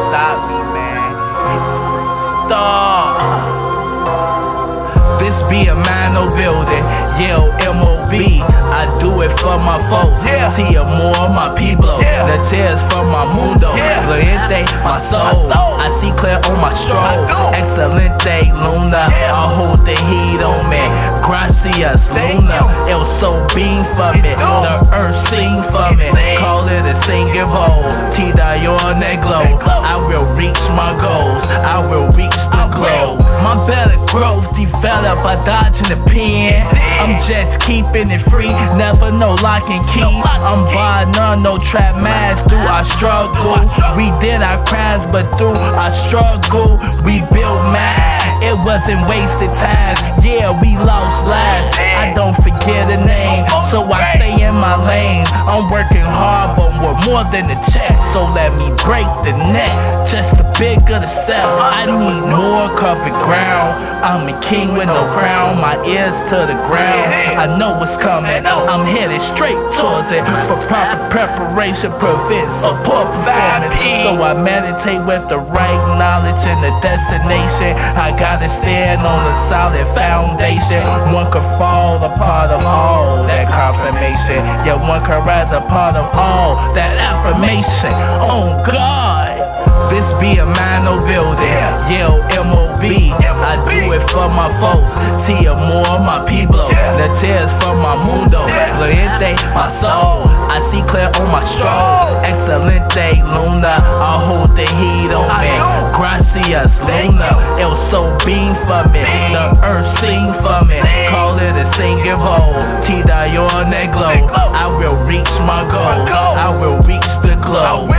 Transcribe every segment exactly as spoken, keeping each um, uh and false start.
stop me, man. It's freestyle. This be a mano building, yeah, M O B. I do it for my folks, yeah. See a more my people, yeah. The tears from my mundo, yeah. Fluente, my soul. I see clear on my stroll. Excelente, Luna, yeah. I hold the heat on me. Gracias, Luna. El sol beam for me, the earth sing for me. Call it a singing bowl. Tida your neglo. I will reach my goals. I will reach the glow. My better growth develop by dodging the pen. I'm just keeping it free, never no lock and key. I'm buying none, no trap mask through our struggle. We did our crimes, but through our struggle, we built mad. It wasn't wasted time, yeah, we lost lives. I don't forget a name, so I stay in my lane. I'm working hard, but we're more than a check, so let me break the neck, just to bigger the self. I need more covered ground. I'm a king with no crown, my ears to the ground. I know what's coming, I'm headed straight towards it. For proper preparation prevents a poor performance. So I meditate with the right knowledge and the destination. I gotta stand on a solid foundation. One could fall a part of all that confirmation, yet one could rise a part of all that affirmation. Oh God, this be a mano building, yeah, M O B. I do it for my folks, see a more my people. The tears from my mundo, Fluente, my soul. I see clear on my stroll. Excelente, Luna, I hold the heat on me. Gracias, Luna. El sol beam for me, the earth sing for me. Call it a singing bowl. Tida your neglo. I will reach my goal. I will reach the glow.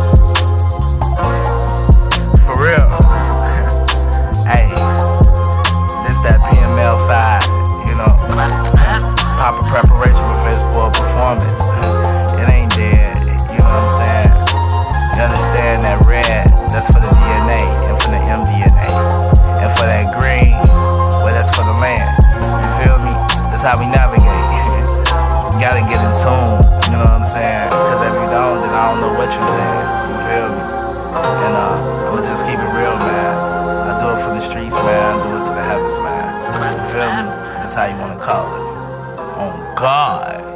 For real. Hey, this that P M L five, you know. Proper preparation for physical performance. It ain't dead, you know what I'm saying? You understand that red, that's for the D N A, and for the M D N A. And for that green, well, that's for the land. You feel me? That's how we navigate. You gotta get in tune, you know what I'm saying? Because if you don't, then I don't know what you're saying. You feel me? And uh, I'ma just keep it real, man. I do it for the streets, man. I do it to the heavens, man. You feel me? That's how you wanna call it. Oh God.